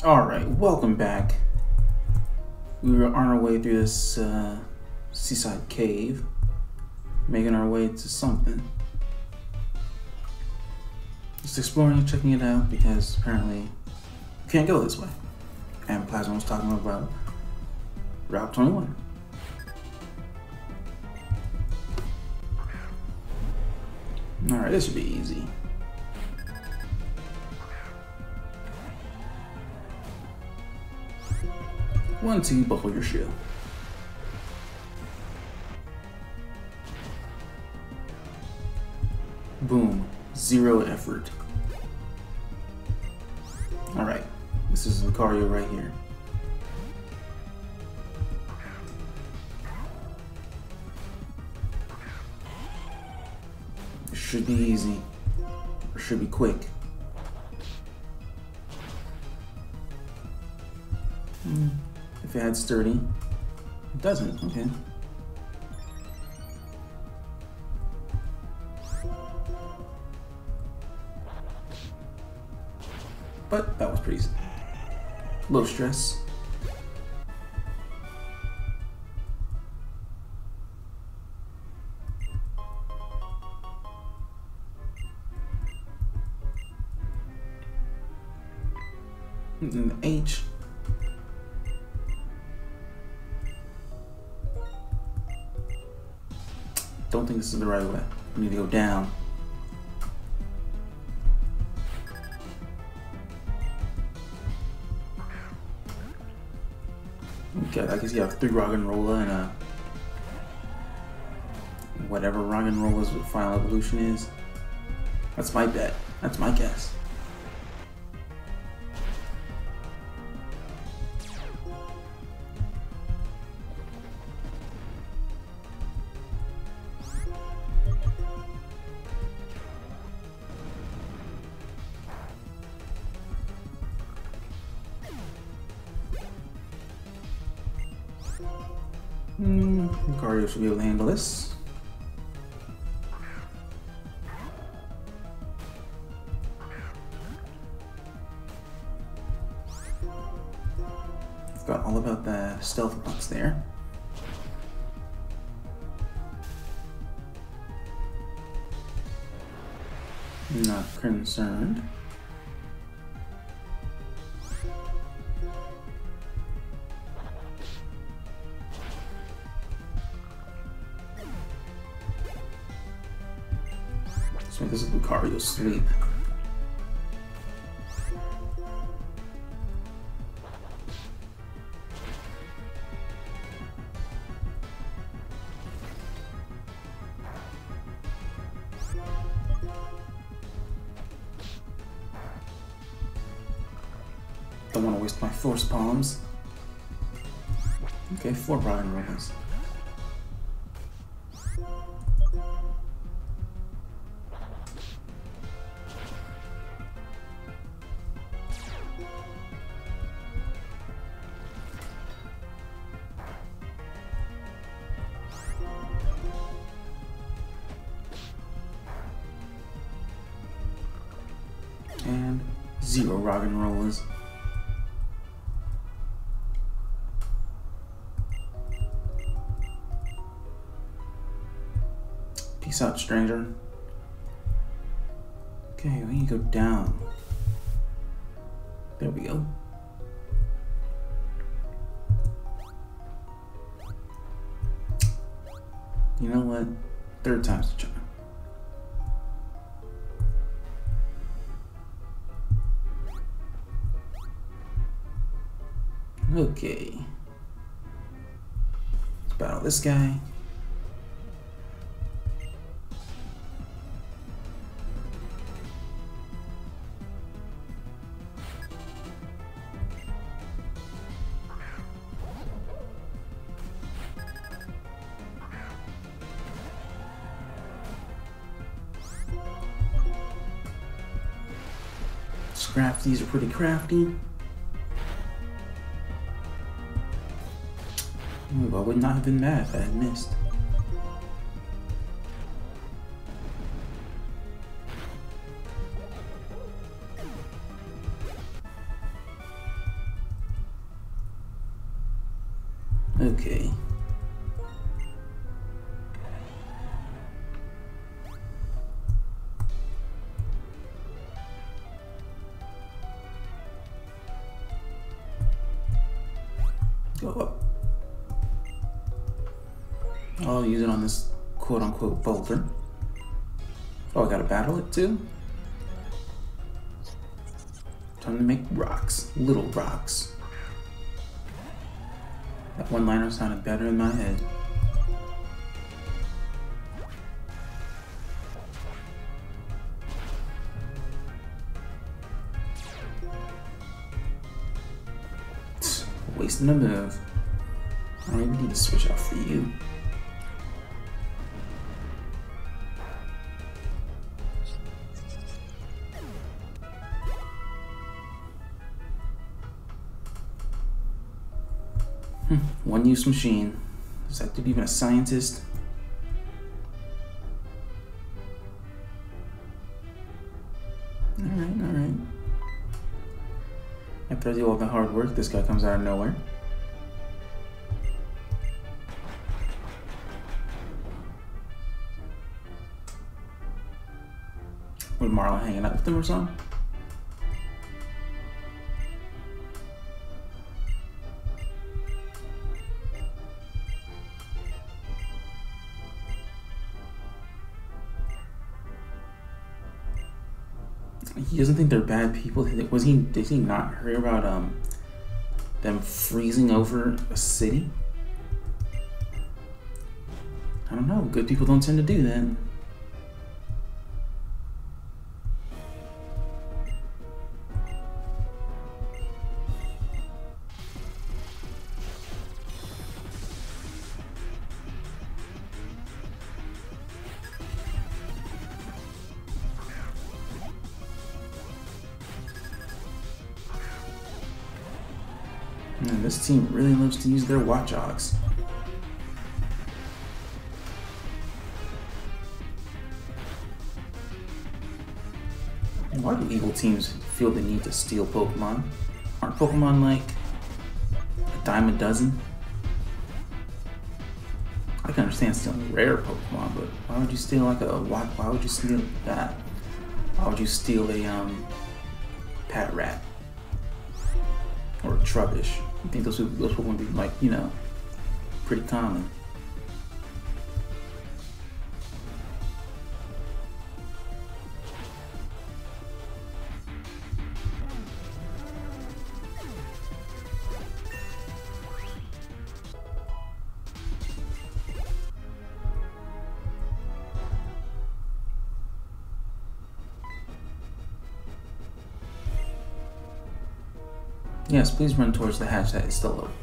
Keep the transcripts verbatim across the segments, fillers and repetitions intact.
Alright, welcome back. We were on our way through this uh, seaside cave, making our way to something. Just exploring and checking it out because apparently you can't go this way. And Plasma was talking about Route twenty-one. Alright, this should be easy. One, two, buckle your shoe. Boom. Zero effort. Alright. This is Lucario right here. It should be easy. Or should be quick. Hmm. If it had sturdy, it doesn't, okay. But that was pretty low stress. And the H. Don't think this is the right way. We need to go down. Okay, I guess you have three rock and roller and a whatever rock and roller's final evolution is. That's my bet. That's my guess. Hmm, Lucario should be able to handle this. Forgot all about the stealth box there. Not concerned. So this is Lucario's sleep. Don't want to waste my force palms. Okay, four Brian Rollins. And zero rock and rollers. Peace out, stranger. Okay, we need to go down. There we go. You know what? Third time's the charm. Okay. Let's battle this guy. Scrafties are pretty crafty. Ooh, I would not have been mad if I had missed. Okay. Go up. I'll use it on this quote-unquote boulder. Oh, I gotta battle it too? Time to make rocks. Little rocks. That one-liner sounded better in my head. Wasting a move. Alright, we need to switch out for you. Hmm, one-use machine. Is that dude even a scientist? Alright, alright. After I do all the hard work, this guy comes out of nowhere. With Marla hanging out with him or something? He doesn't think they're bad people. Was he? Did he not hear about um them freezing over a city? I don't know. Good people don't tend to do that. Man, this team really loves to use their watchdogs. Why do evil teams feel the need to steal Pokemon? Aren't Pokemon like a dime a dozen? I can understand stealing rare Pokemon, but why would you steal like a why, why would you steal that? Why would you steal a um Pat Rat or a Trubbish? I think those those Pokemon would be like, you know, pretty common. Yes, please run towards the hatch that is still open.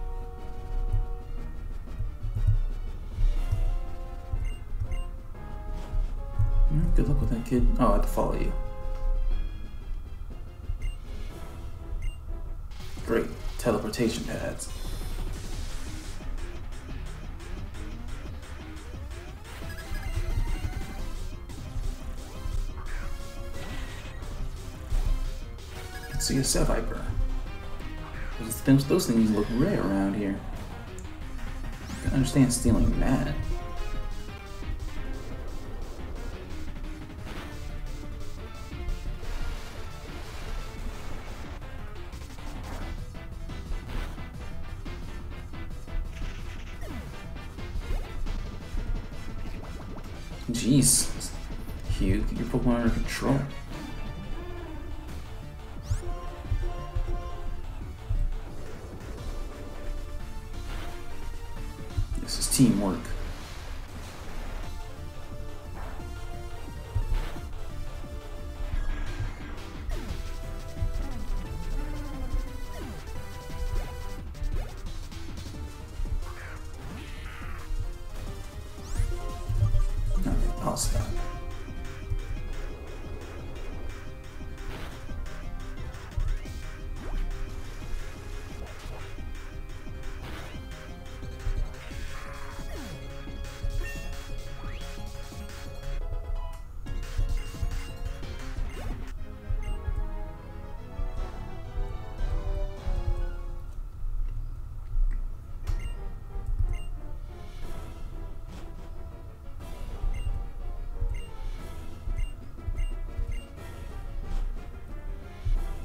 Mm, good luck with that, kid. Oh, I have to follow you. Great. Teleportation pads. Let's see a Seviper. Those, those things look rare around here. I can understand stealing that. Jeez, Hugh, get your Pokemon under control. This is teamwork. Okay, I'll stop.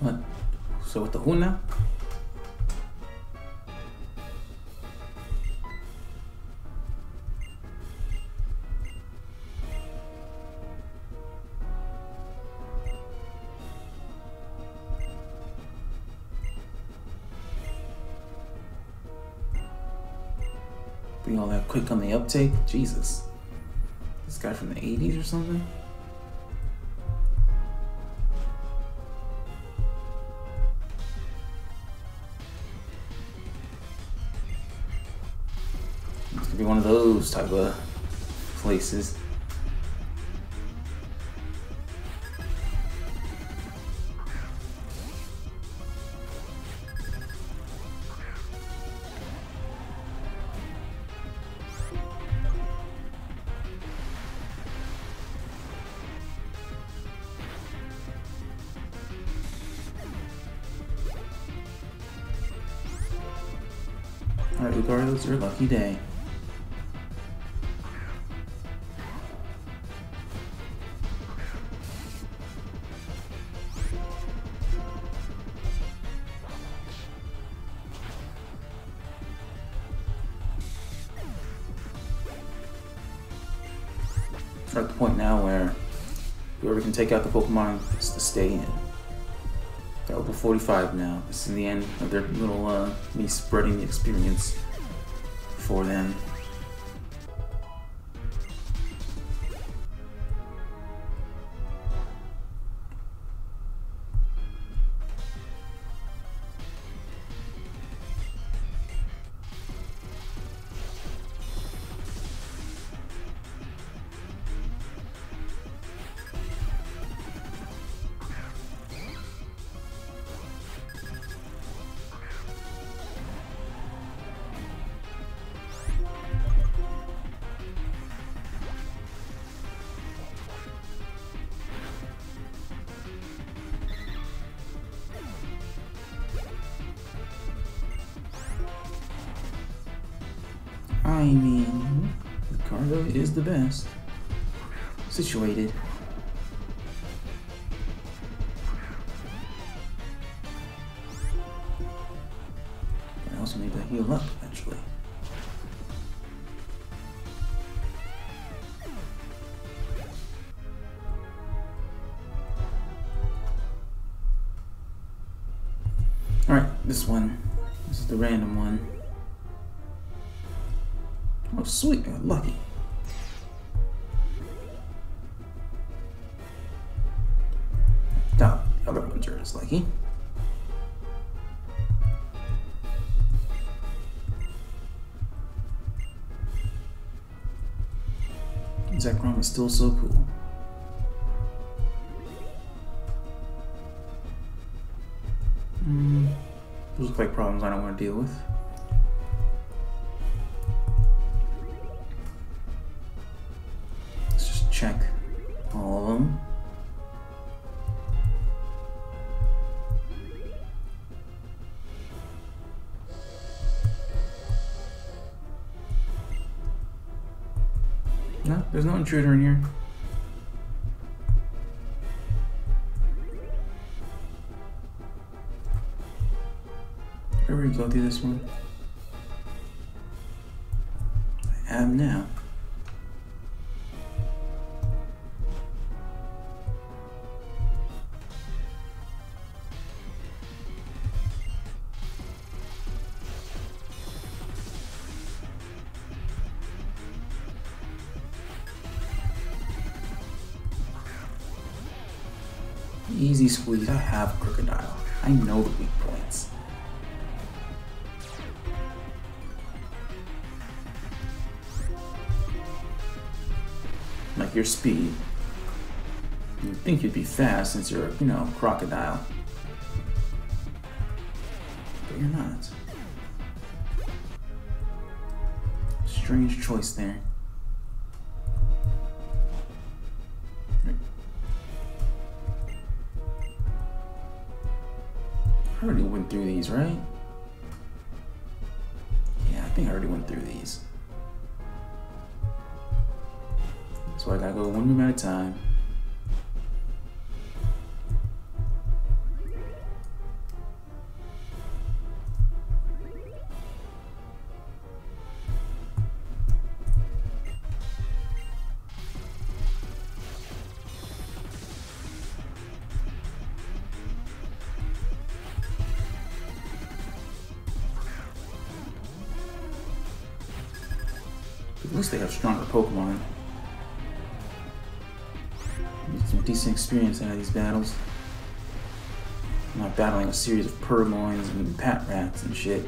What? So with the who now? Being all that quick on the uptake? Jesus. This guy from the eighties or something? This could be one of those type of places. Alright, Lucario, it's your lucky day. We're at the point now where whoever can take out the Pokemon is to stay in. They're level forty-five now. This is the end of their little, uh, me spreading the experience for them. I mean, Lucario is the best situated. I also need to heal up eventually. Alright, this one. This is the random one. Oh, sweet, I'm lucky. Doubt the other ones are as lucky. Zekrom is still so cool. Mm, those look like problems I don't want to deal with. Check all of them. No, there's no intruder in here. Did I already go through this one? I have now. Easy squeeze. I have Crocodile. I know the weak points. Like your speed. You'd think you'd be fast since you're, you know, Crocodile. But you're not. Strange choice there. I already went through these, right? Yeah, I think I already went through these. So I gotta go one room at a time. At least they have stronger Pokemon. Get some decent experience out of these battles. I'm not battling a series of Purloins and Pat Rats and shit.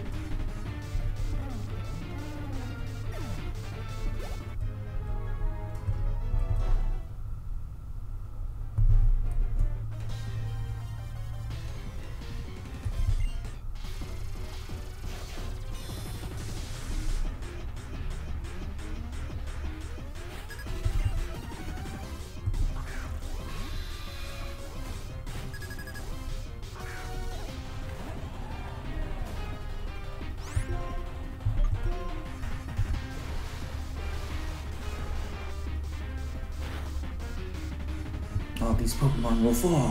All these Pokemon will fall.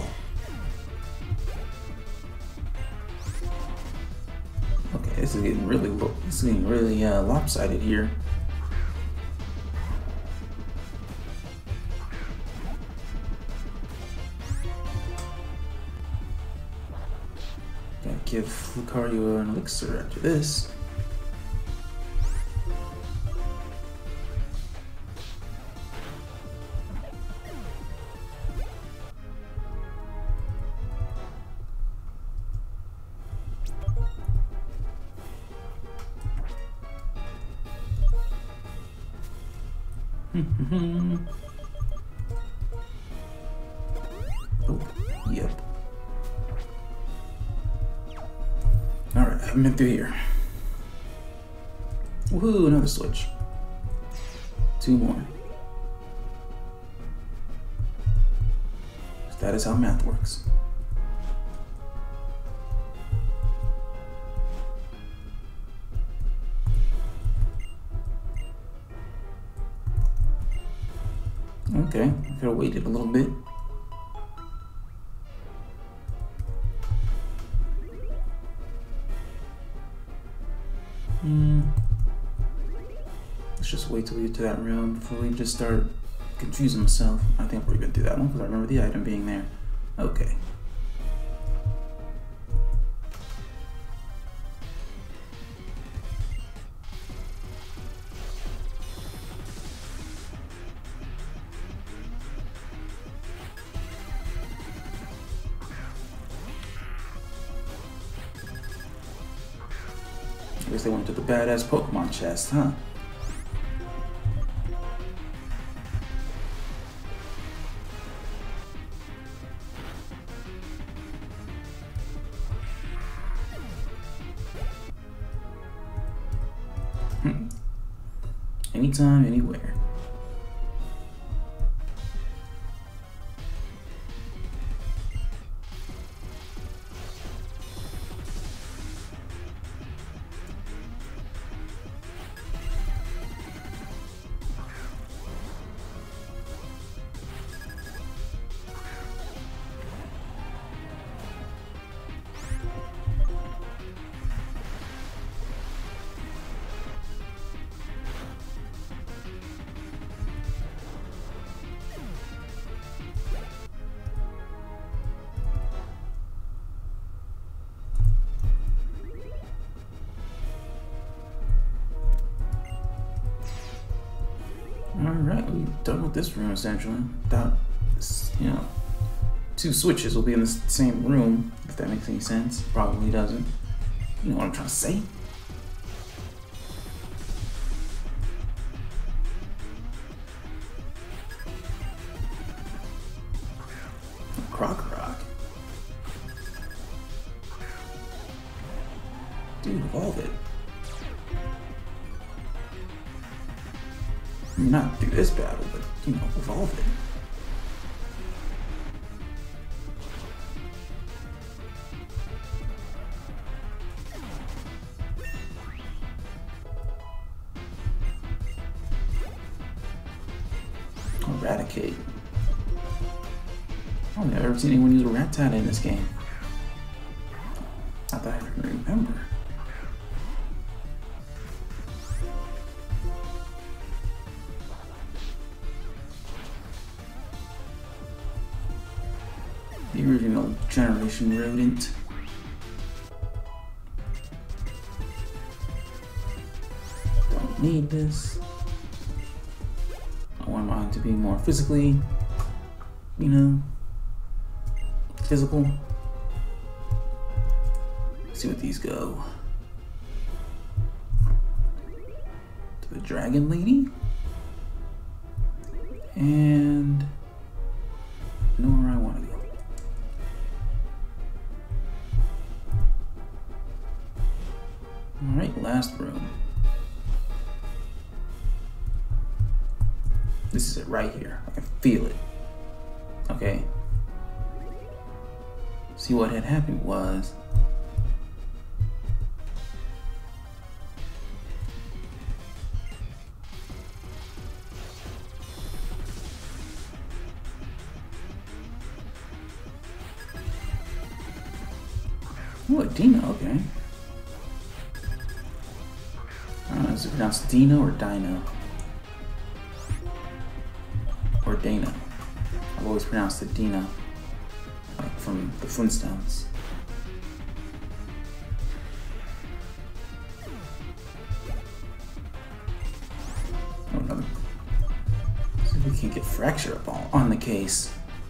Okay, this is getting really this is getting really uh, lopsided here. Gotta give Lucario an elixir after this. Oh, yep. Alright, I haven't been through here. Woohoo, another switch. Two more. That is how math works. Okay, I could have waited a little bit. Hmm. Let's just wait till we get to that room before we just start confusing myself. I think I've already been through that one because I remember the item being there. Okay. I guess they went to the badass Pokemon chest, huh? Hmm. Anytime, anywhere. Alright, we're done with this room essentially. Without, you know, two switches will be in the same room, if that makes any sense. Probably doesn't. You know what I'm trying to say? Croc Rock. Dude, evolve it. I mean, not through this battle, but, you know, evolve it. Eradicate. I've never seen anyone use a Rattata in this game. Not that I can remember. The original generation rodent. Don't need this. trying to be more physically, you know, physical. Let's see what these go. To the dragon lady. And know where I want to go. Alright, last room. This is it right here. I can feel it. Okay. See, what had happened was oh, Dino, okay. I don't know, is it pronounced Dino or Dino? Or Dana. I've always pronounced it Dino, like from the Flintstones. Oh, another. See if we can get Fracture up on, on the case.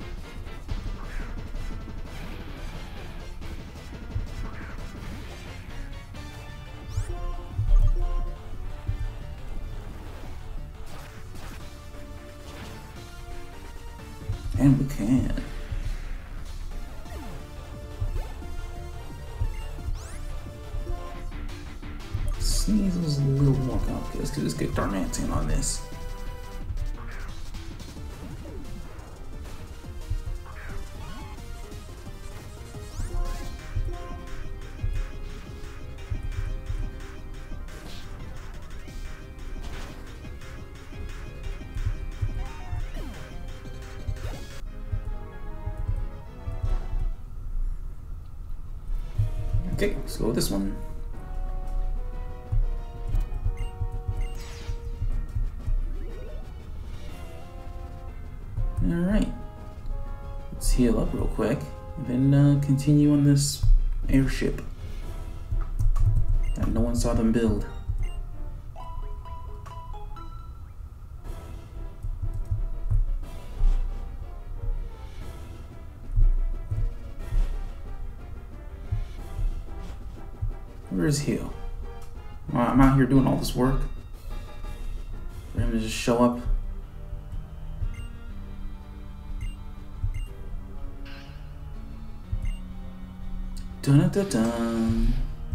And we can. Sneeze was a little more complicated. Let's just get Darmanian on this. Okay, let's go with this one. Alright. Let's heal up real quick, and then uh, continue on this airship that no one saw them build. Where's Heal? Well, I'm out here doing all this work for him to just show up. Dun dun dun dun.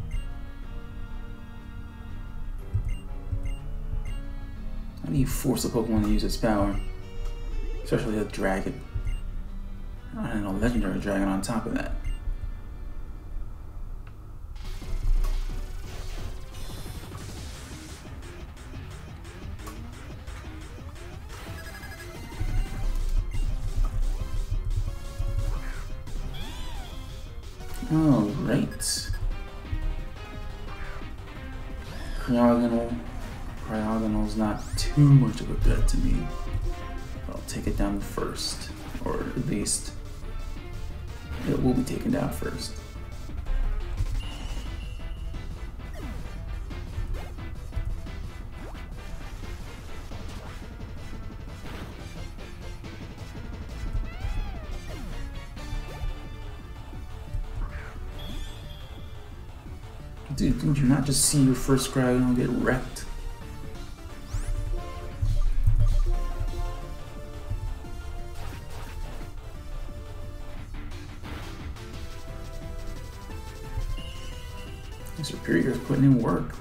How do you force a Pokemon to use its power? Especially a dragon. I don't know, legendary dragon on top of that. All right. Cryogonal. Cryogonal's not too much of a threat to me. I'll take it down first, or at least it will be taken down first. Dude, didn't you not just see your first Cryogonal get wrecked? The Superior's putting in work.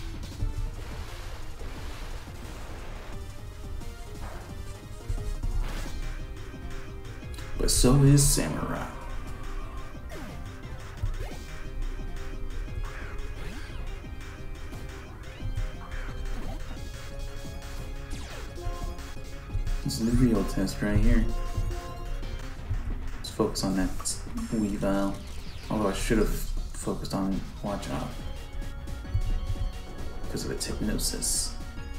But so is Samurai. This is the real test right here. Let's focus on that Weavile. Although I should have focused on Watch Out because of its hypnosis.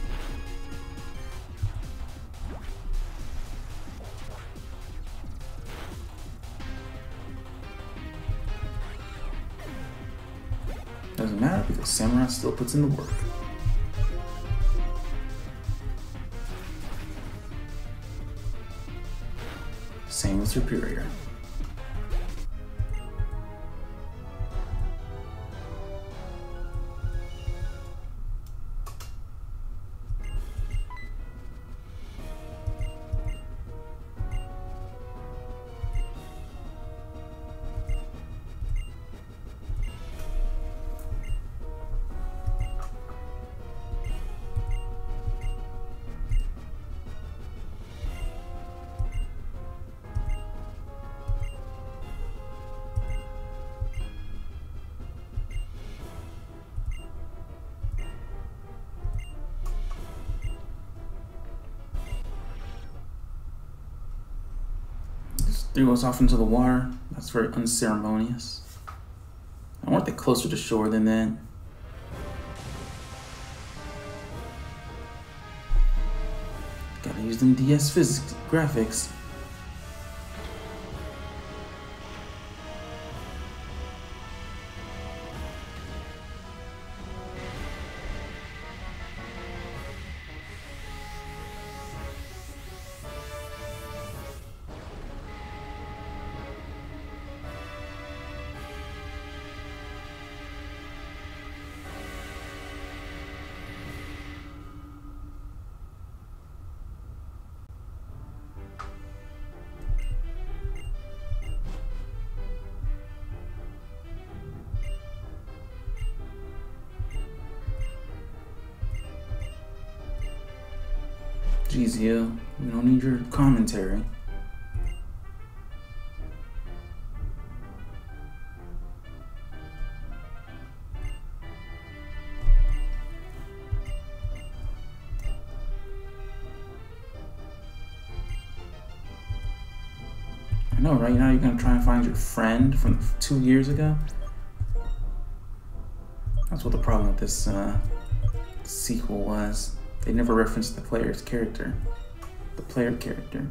Doesn't matter because Samurai still puts in the work. superior. Threw us off into the water. That's very unceremonious. I want it closer to shore than that. Gotta use them D S physics graphics. Jeez, yeah, we don't need your commentary. I know, right? Now you're gonna try and find your friend from two years ago. That's what the problem with this uh, sequel was. They never referenced the player's character. The player character.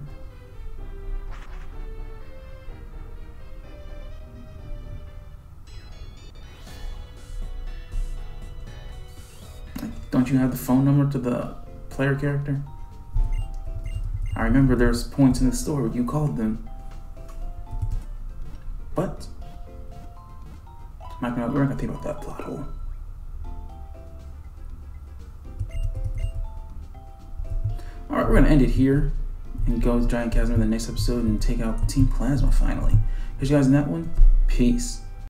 Like, don't you have the phone number to the player character? I remember there's points in the store where you called them. But I'm not gonna, we're not gonna think about that plot hole. Alright, we're gonna end it here and go with Giant Chasm in the next episode and take out Team Plasma finally. Catch you guys in that one. Peace.